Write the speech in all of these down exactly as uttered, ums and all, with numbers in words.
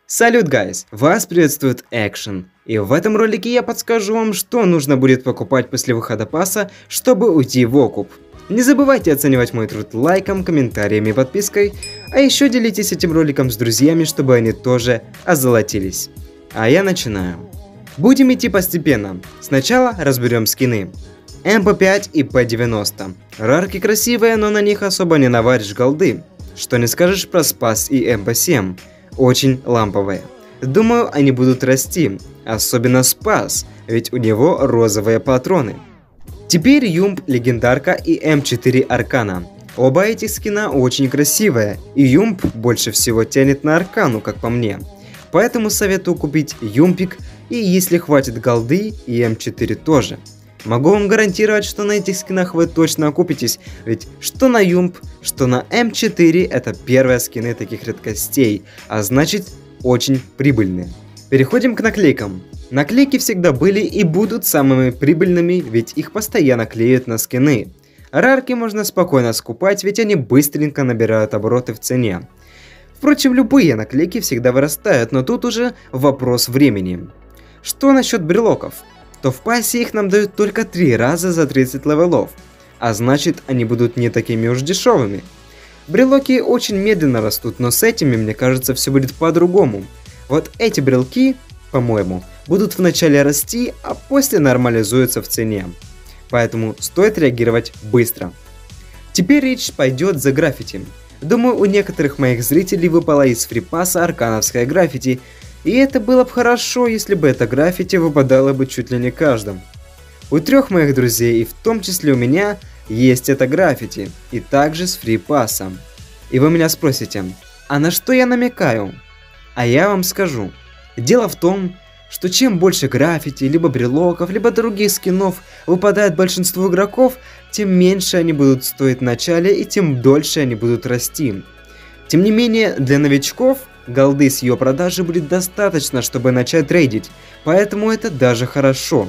Салют, гайс! Вас приветствует Action. И в этом ролике я подскажу вам, что нужно будет покупать после выхода пасса, чтобы уйти в окуп. Не забывайте оценивать мой труд лайком, комментариями и подпиской, а еще делитесь этим роликом с друзьями, чтобы они тоже озолотились. А я начинаю. Будем идти постепенно. Сначала разберем скины. эм пэ пять и пэ девяносто. Рарки красивые, но на них особо не наваришь голды. Что не скажешь про Спас и эм пэ семь. Очень ламповые. Думаю, они будут расти, особенно Спас, ведь у него розовые патроны. Теперь Юмб, Легендарка и эм четыре Аркана. Оба этих скина очень красивые, и Юмб больше всего тянет на Аркану, как по мне. Поэтому советую купить Юмпик, и если хватит голды, и эм четыре тоже. Могу вам гарантировать, что на этих скинах вы точно окупитесь, ведь что на Юмб, что на эм четыре это первые скины таких редкостей, а значит очень прибыльные. Переходим к наклейкам. Наклейки всегда были и будут самыми прибыльными, ведь их постоянно клеят на скины. Рарки можно спокойно скупать, ведь они быстренько набирают обороты в цене. Впрочем, любые наклейки всегда вырастают, но тут уже вопрос времени. Что насчет брелоков? То в пассе их нам дают только три раза за тридцать левелов, а значит они будут не такими уж дешевыми. Брелоки очень медленно растут, но с этими, мне кажется, все будет по-другому. Вот эти брелки, по-моему, будут вначале расти, а после нормализуются в цене. Поэтому стоит реагировать быстро. Теперь речь пойдет за граффити. Думаю, у некоторых моих зрителей выпало из фрипасса аркановское граффити, и это было бы хорошо, если бы это граффити выпадало бы чуть ли не каждым. У трех моих друзей, и в том числе у меня, есть это граффити, и также с фрипассом. И вы меня спросите, а на что я намекаю? А я вам скажу. Дело в том, что чем больше граффити, либо брелоков, либо других скинов выпадает большинству игроков, тем меньше они будут стоить в начале и тем дольше они будут расти. Тем не менее, для новичков голды с ее продажи будет достаточно, чтобы начать трейдить, поэтому это даже хорошо.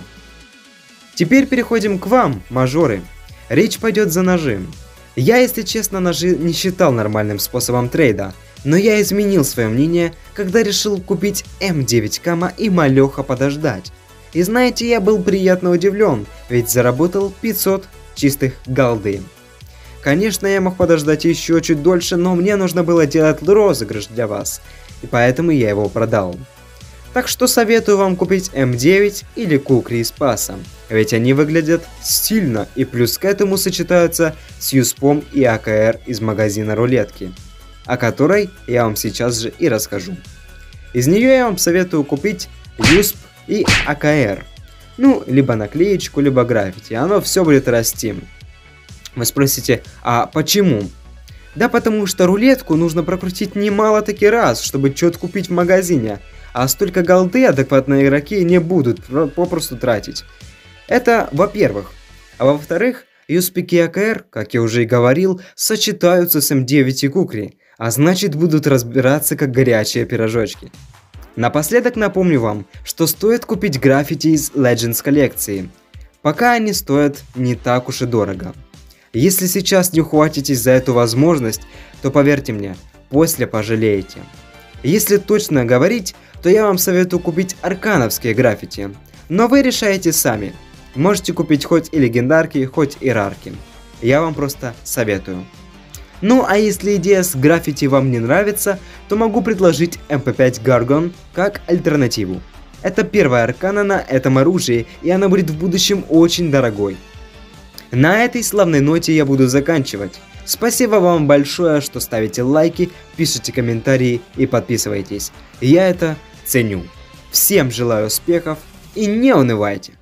Теперь переходим к вам, мажоры. Речь пойдет за ножи. Я, если честно, ножи не считал нормальным способом трейда, но я изменил свое мнение, когда решил купить эм девять Кама и малеха подождать. И знаете, я был приятно удивлен, ведь заработал пятьсот чистых голды. Конечно, я мог подождать еще чуть дольше, но мне нужно было делать розыгрыш для вас, и поэтому я его продал. Так что советую вам купить эм девять или Кукри из пасса, ведь они выглядят стильно и плюс к этому сочетаются с Юспом и а ка эр из магазина рулетки, о которой я вам сейчас же и расскажу. Из нее я вам советую купить Юсп и а ка эр, ну, либо наклеечку, либо граффити, оно все будет расти. Вы спросите, а почему? Да потому что рулетку нужно прокрутить немало таки раз, чтобы что-то купить в магазине, а столько голды адекватные игроки не будут попросту тратить. Это во-первых. А во-вторых, Юспик и а ка эр, как я уже и говорил, сочетаются с эм девять и Кукри, а значит будут разбираться как горячие пирожочки. Напоследок напомню вам, что стоит купить граффити из Legends коллекции. Пока они стоят не так уж и дорого. Если сейчас не ухватитесь за эту возможность, то поверьте мне, после пожалеете. Если точно говорить, то я вам советую купить аркановские граффити, но вы решаете сами. Можете купить хоть и легендарки, хоть и рарки. Я вам просто советую. Ну а если идея с граффити вам не нравится, то могу предложить эм пэ пять Gargon как альтернативу. Это первая аркана на этом оружии, и она будет в будущем очень дорогой. На этой славной ноте я буду заканчивать. Спасибо вам большое, что ставите лайки, пишите комментарии и подписывайтесь. Я это ценю. Всем желаю успехов и не унывайте.